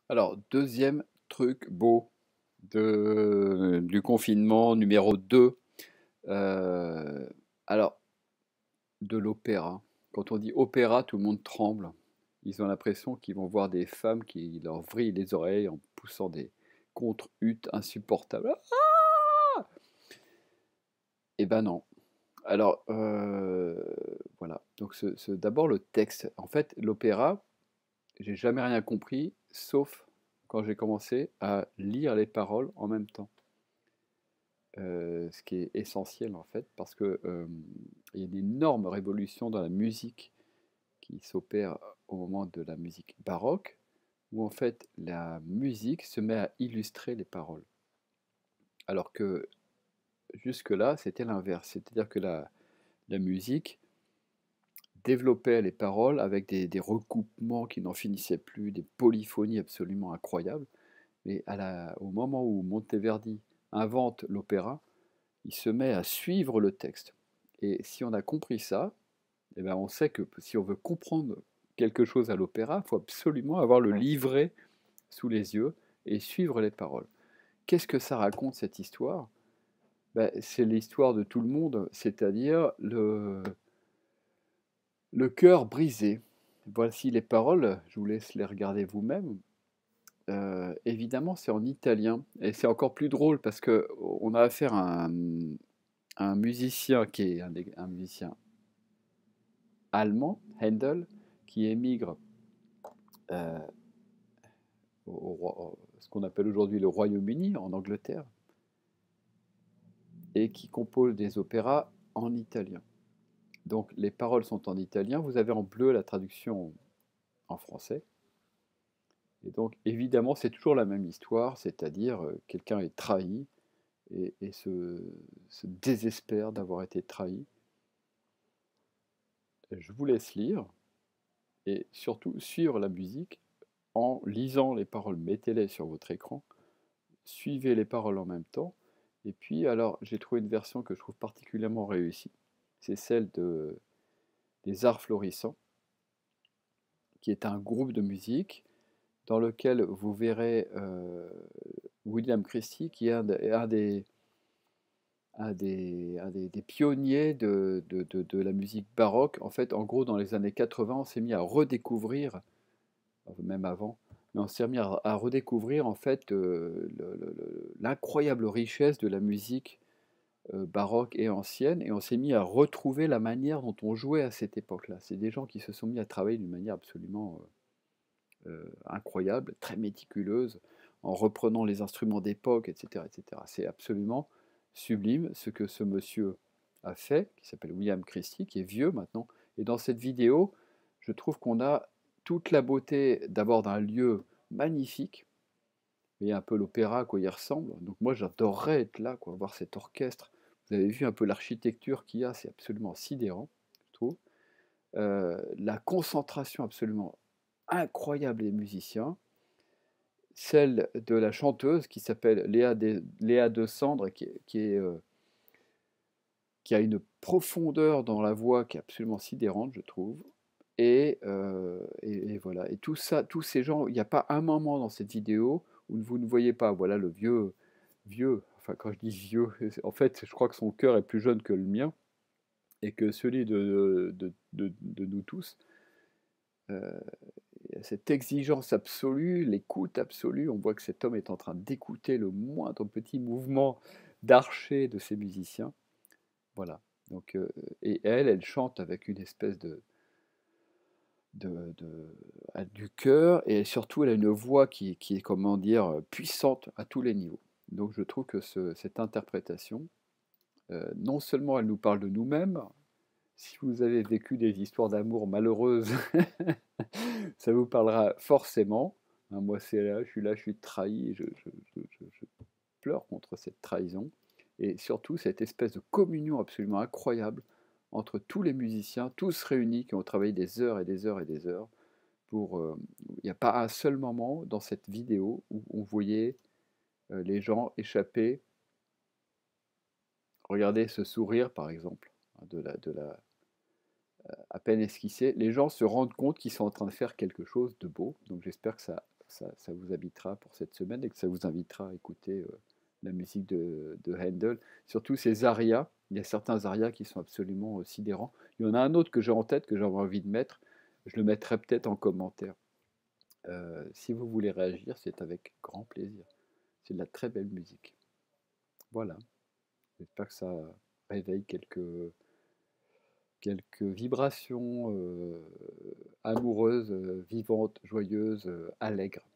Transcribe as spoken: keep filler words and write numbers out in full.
Alors, deuxième truc beau de, du confinement numéro deux. euh, alors, de l'opéra. Quand on dit opéra, tout le monde tremble. Ils ont l'impression qu'ils vont voir des femmes qui leur vrillent les oreilles en poussant des contre-huttes insupportables. Ah. Eh ben non. Alors, euh, voilà. Donc, ce- ce- d'abord le texte. En fait, l'opéra, j'ai jamais rien compris, sauf quand j'ai commencé à lire les paroles en même temps. Euh, ce qui est essentiel en fait, parce que euh, il y a une énorme révolution dans la musique qui s'opère au moment de la musique baroque, où en fait la musique se met à illustrer les paroles. Alors que jusque-là, c'était l'inverse, c'est-à-dire que la, la musique développait les paroles avec des, des recoupements qui n'en finissaient plus, des polyphonies absolument incroyables. Mais à la, au moment où Monteverdi invente l'opéra, il se met à suivre le texte. Et si on a compris ça, eh ben on sait que si on veut comprendre quelque chose à l'opéra, il faut absolument avoir le livret sous les yeux et suivre les paroles. Qu'est-ce que ça raconte cette histoire? Ben, c'est l'histoire de tout le monde, c'est-à-dire le, le cœur brisé. Voici les paroles, je vous laisse les regarder vous-même. Euh, évidemment, c'est en italien et c'est encore plus drôle parce que on a affaire à un, un musicien qui est un, un musicien allemand, Handel, qui émigre euh, au, au, ce qu'on appelle aujourd'hui le Royaume-Uni, en Angleterre, et qui compose des opéras en italien. Donc les paroles sont en italien, vous avez en bleu la traduction en français, et donc évidemment c'est toujours la même histoire, c'est-à-dire euh, quelqu'un est trahi et, et se, se désespère d'avoir été trahi. Je vous laisse lire et surtout suivre la musique en lisant les paroles, mettez-les sur votre écran, suivez les paroles en même temps. Et puis, alors, j'ai trouvé une version que je trouve particulièrement réussie. C'est celle de, des Arts Florissants, qui est un groupe de musique dans lequel vous verrez euh, William Christie, qui est un, un des, un des, un des, des pionniers de, de, de, de la musique baroque. En fait, en gros, dans les années quatre-vingts, on s'est mis à redécouvrir, même avant, mais on s'est mis à, à redécouvrir en fait euh, le- le- le- l'incroyable richesse de la musique euh, baroque et ancienne, et on s'est mis à retrouver la manière dont on jouait à cette époque-là. C'est des gens qui se sont mis à travailler d'une manière absolument euh, euh, incroyable, très méticuleuse, en reprenant les instruments d'époque, et cetera, et cetera. C'est absolument sublime ce que ce monsieur a fait, qui s'appelle William Christie, qui est vieux maintenant. Et dans cette vidéo, je trouve qu'on a toute la beauté d'abord d'un lieu magnifique, et un peu l'opéra à quoi il ressemble. Donc moi j'adorerais être là, quoi, voir cet orchestre. Vous avez vu un peu l'architecture qu'il y a, c'est absolument sidérant, je trouve. Euh, la concentration absolument incroyable des musiciens, celle de la chanteuse qui s'appelle Léa, de, Léa de Sandre, qui, est, qui, est, euh, qui a une profondeur dans la voix qui est absolument sidérante, je trouve. Et, euh, et, et voilà. Et tout ça, tous ces gens, il n'y a pas un moment dans cette vidéo où vous ne voyez pas, voilà, le vieux, vieux, enfin quand je dis vieux, en fait, je crois que son cœur est plus jeune que le mien et que celui de, de, de, de nous tous. Euh, cette exigence absolue, l'écoute absolue, on voit que cet homme est en train d'écouter le moindre petit mouvement d'archet de ses musiciens. Voilà. Donc, euh, et elle, elle chante avec une espèce de, de, de- à- du cœur, et surtout elle a une voix qui, qui est, comment dire, puissante à tous les niveaux. Donc je trouve que ce- cette interprétation, euh, non seulement elle nous parle de nous-mêmes, si vous avez vécu des histoires d'amour malheureuses, ça vous parlera forcément. Hein, moi c'est là, je suis là, je suis trahi, et je, je- je- je- je pleure contre cette trahison, et surtout cette espèce de communion absolument incroyable entre tous les musiciens, tous réunis, qui ont travaillé des heures et des heures et des heures pour, euh, il n'y a pas un seul moment dans cette vidéo où on voyait euh, les gens échapper. Regardez ce sourire, par exemple, hein, de la, de la, à peine esquissé. Les gens se rendent compte qu'ils sont en train de faire quelque chose de beau. Donc j'espère que ça ça, ça vous habitera pour cette semaine et que ça vous invitera à écouter euh, la musique de, de Handel. Surtout ces arias, il y a certains arias qui sont absolument euh, sidérants. Il y en a un autre que j'ai en tête, que j'avais envie de mettre, je le mettrai peut-être en commentaire. Euh, si vous voulez réagir, c'est avec grand plaisir. C'est de la très belle musique. Voilà, j'espère que ça réveille quelques, quelques vibrations euh, amoureuses, euh, vivantes, joyeuses, euh, allègres.